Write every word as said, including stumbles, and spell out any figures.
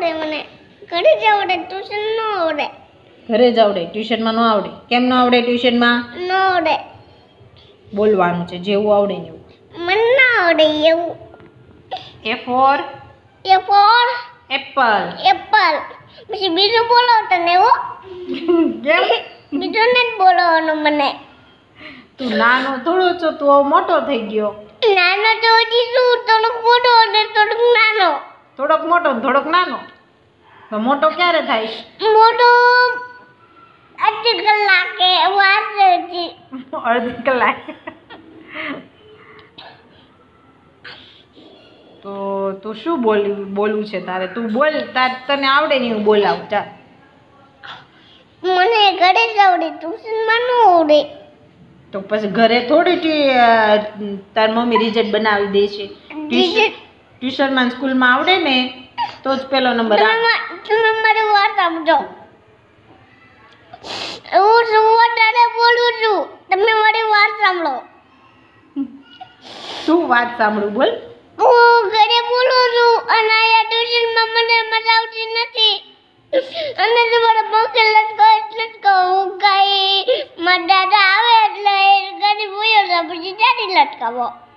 આવડે મને ઘરે જ આવડે ટ્યુશન ન આવડે ઘરે જ આવડે ટ્યુશનમાં ન આવડે કેમ ન આવડે ટ્યુશનમાં ન આવડે બોલવાનું છે જેવું આવડે ને એવું મને ના આવડે એવું A for A for apple apple પછી બીજું બોલો તને હો કેમ બીજું નથી બોલવાનું મને તું નાનો થોડો છો તું હવે મોટો થઈ ગયો નાનો તો હજી શું થોડોક મોટો અને થોડોક નાનો થોડોક મોટો ને થોડોક નાનો તો મોટો ક્યારે થાય મોટો અડધી કલાકે વાર છે હજી અડધી કલાક તો તું શું બોલી બોલવું છે તારે તું બોલ તાર તને આવડે ને હું બોલાવ ચાલ મને ઘરે જ આવડે ટ્યુશનમાં ન આવડે તો પછી ઘરે થોડી ટી- તાર મમ્મી રિઝલ્ટ બનાવી દે છે Result? ટ્યુશનમાં સ્કૂલમાં આવડે ને તો જ પેલો નંબર તમે આવે મા- તમે મારી વાત સમજો હું શું વધારે બોલું છું તમે મારી વાત સાંભળો શું વાત સાંભળું બોલ હું ઘરે બોલું છું અને અહીંયા ટ્યુશનમાં મને મજા આવતી નથી અને તમારા પંખે લટકો એટલે જ કહું હું કાંઈ મારા દાદા આવે એટલે ગાડી બોયો તો પછી દાદી લટકાવો